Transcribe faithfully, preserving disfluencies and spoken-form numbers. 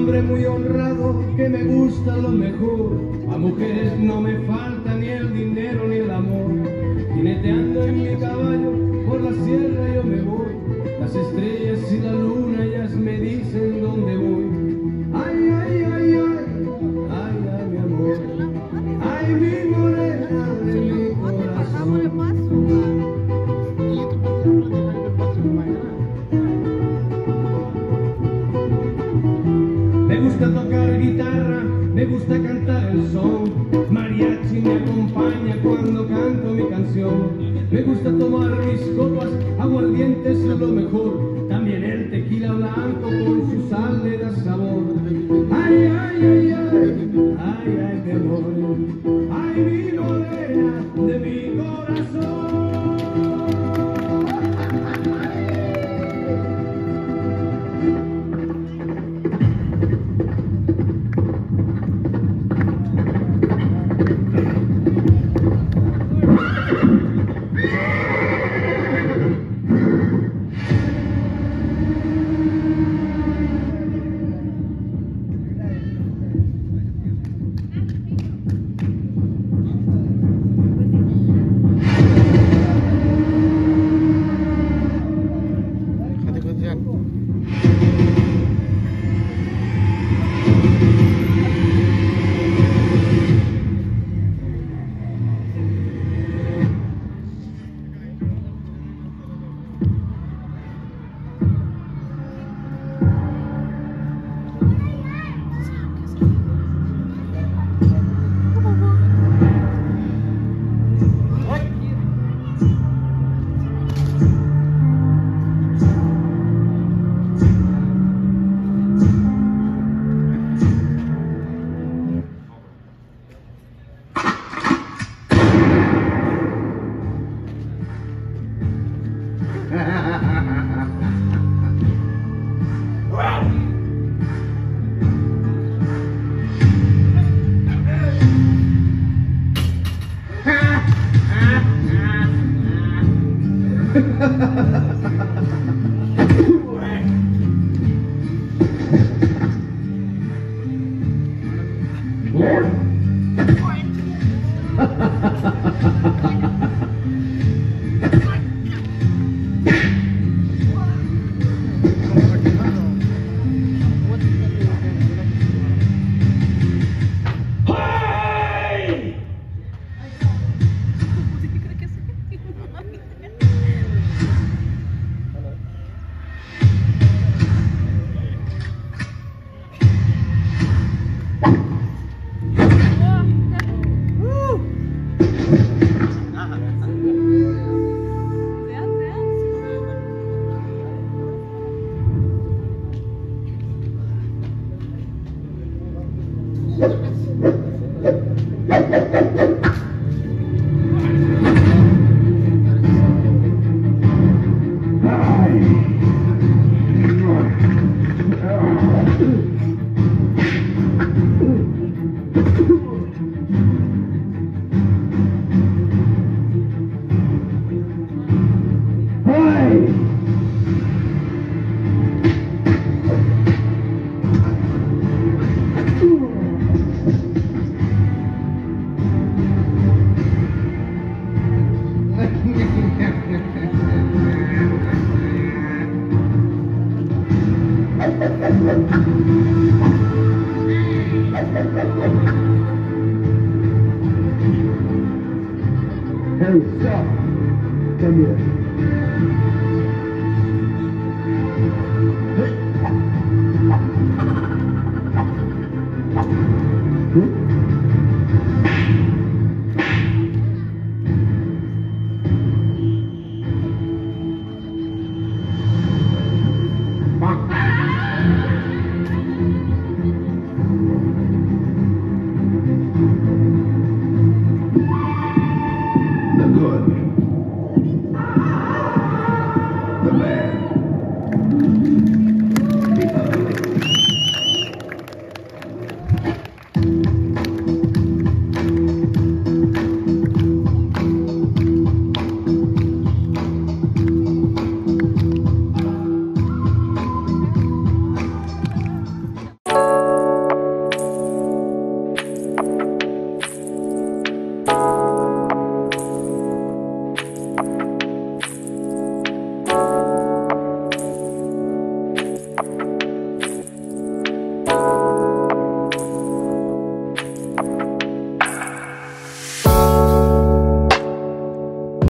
hombre muy honrado que me gusta lo mejor. A mujeres no me falta ni el dinero ni el amor. Jineteando en mi caballo por la sierra yo me voy. Las estrellas y la luna ellas me dicen dónde voy. Ay, ay, ay, ay, ay, ay, mi amor. Ay, mi morena de mi corazón. Me gusta tocar guitarra, me gusta cantar el son. Mariachi me acompaña cuando canto mi canción. Me gusta tomar mis copas, aguardientes es lo mejor. También el tequila blanco con su sal le da sabor. Ay, ay, ay, ay, ay, ay, mi amor. Ay, mi morena de mi corazón. Hey, stop. Come here.